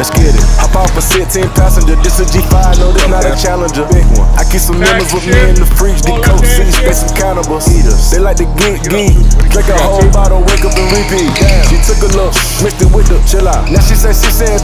let's get it. Hop off a 16 passenger, this a G5, no, this not a Challenger. Big one. I keep some members with me in the fridge, the coach seats, they some cannibals. They like to geek. Drink a whole bottle, wake up and repeat. Damn. She took a look, mixed it with the chill out. Now she said